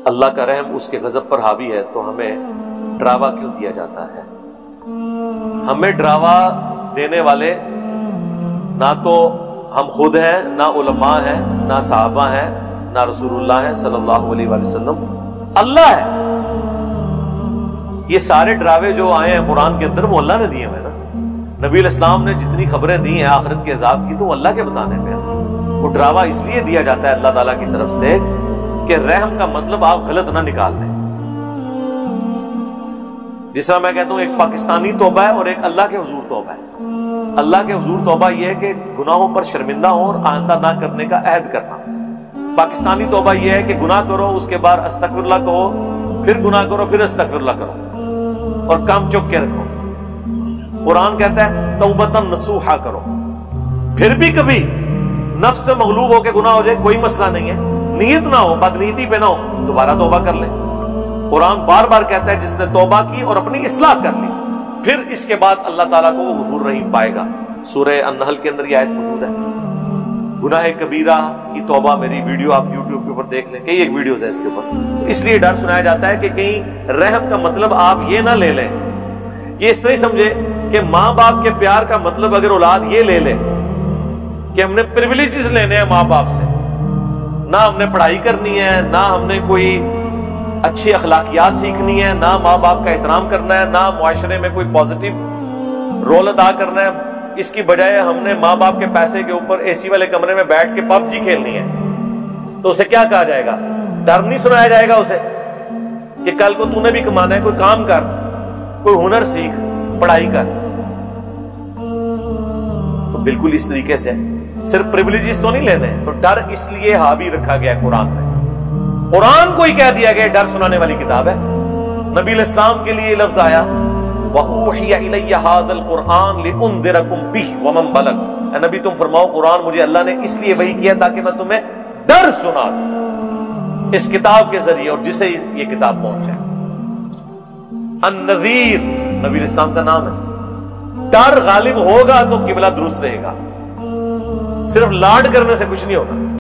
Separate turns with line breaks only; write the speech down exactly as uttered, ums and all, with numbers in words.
اللہ کا رحم اس کے غضب پر حاوی ہے تو ہمیں ڈراوا کیوں دیا جاتا ہے؟ ہمیں ڈراوا دینے والے نہ تو ہم خود ہیں، نہ علماء ہیں، نہ صحابہ ہیں، نہ رسول اللہ ہے صلی اللہ علیہ وآلہ وسلم، اللہ ہے۔ یہ سارے ڈراوے جو آئے ہیں قرآن کے اندر وہ اللہ نے دیے ہیں نا۔ نبی علیہ السلام نے جتنی خبریں دی ہیں آخرت کے عذاب کی تو اللہ کے بتانے میں ہے۔ وہ ڈراوا اس لیے دیا جاتا ہے اللہ تعالیٰ کی طرف سے کہ رحم کا مطلب آپ غلط نہ نکال لیں۔ جس طرح میں کہتا ہوں ایک پاکستانی توبہ ہے اور ایک اللہ کے حضور توبہ ہے۔ اللہ کے حضور توبہ یہ ہے کہ گناہوں پر شرمندہ ہو اور آئندہ نہ کرنے کا عہد کرنا۔ پاکستانی توبہ یہ ہے کہ گناہ کرو اس کے بعد استغفر اللہ کہو، پھر گناہ کرو پھر استغفر اللہ کرو اور کام چک کے رکھو۔ قرآن کہتا ہے توبۃ نصوحا کرو، پھر بھی کبھی نفس سے مغلوب ہو کے گناہ ہو جائے کوئی مسئلہ نہیں ہے، نیت نہ ہو، بدنیتی پہ نہ ہو، دوبارہ توبہ کر لے۔ قرآن بار بار کہتا ہے جس نے توبہ کی اور اپنی اصلاح کر لی پھر اس کے بعد اللہ تعالیٰ کو وہ غفور رحیم پائے گا۔ سورہ النحل کے اندر یہ آیت موجود ہے۔ گناہ کبیرہ کی توبہ میری ویڈیو آپ یوٹیوب کے اوپر دیکھ لیں، کئی ایک ویڈیوز ہے اس کے اوپر۔ اس لیے ڈر سنایا جاتا ہے کہ کہیں رحم کا مطلب آپ یہ نہ لے لیں، یہ اس طرح سمجھے کہ ماں باپ کے پیار کا مطلب اگر اولاد یہ لے لے کہ ہم نے پریویلیجز لینے ہیں ماں باپ سے، نہ ہم نے پڑھائی کرنی ہے، نہ ہم نے کوئی اچھی اخلاقیات سیکھنی ہے، نہ ماں باپ کا احترام کرنا ہے، نہ معاشرے میں کوئی پازیٹیو رول ادا کرنا ہے، اس کی بجائے ہم نے ماں باپ کے پیسے کے اوپر اے سی والے کمرے میں بیٹھ کے پب جی کھیلنی ہے، تو اسے کیا کہا جائے گا؟ ڈر نہیں سنایا جائے گا اسے کہ کل کو تو نے بھی کمانا ہے، کوئی کام کر، کوئی ہنر سیکھ، پڑھائی کر۔ تو بالکل اس طریقے سے صرف پریویلیجز تو نہیں لینے، تو ڈر اس لیے حاوی رکھا گیا ہے قرآن میں۔ قرآن کو ہی کہہ دیا گیا ڈر سنانے والی کتاب ہے۔ نبی علیہ السلام کے لیے لفظ آیا وَأُوحِيَ إِلَيَّ هَذَا الْقُرْآنُ لِأُنذِرَكُمْ بِهِ وَمَنْ بَلَغَ۔ اے نبی تم فرماؤ قرآن مجھے اللہ نے اس لیے وحی کیا تاکہ میں تمہیں ڈر سنا دوں اس کتاب کے ذریعے اور جسے یہ کتاب پہنچے۔ النذیر نبی علیہ السلام کا نام ہے۔ ڈر غالب ہوگا تو قبلہ درست رہے گا، صرف لاڈ کرنے سے کچھ نہیں ہوگا۔